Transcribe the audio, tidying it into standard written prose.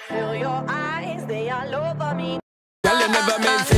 Feel your eyes, they all over me. Girl, you never meant